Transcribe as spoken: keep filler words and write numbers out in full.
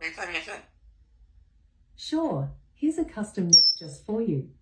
information. Sure, here's a custom mix just for you.